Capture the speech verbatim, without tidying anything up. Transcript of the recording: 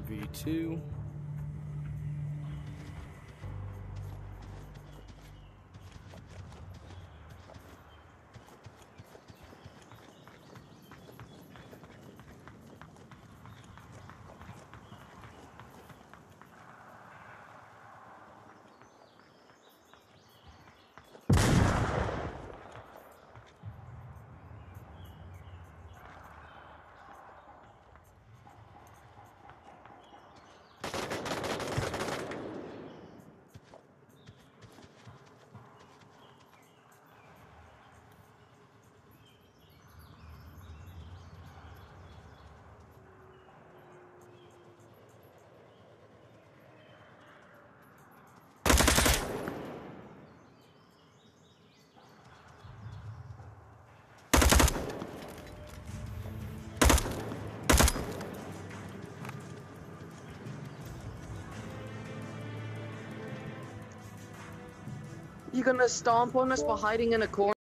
V two. You gonna stomp on us for hiding in a corner?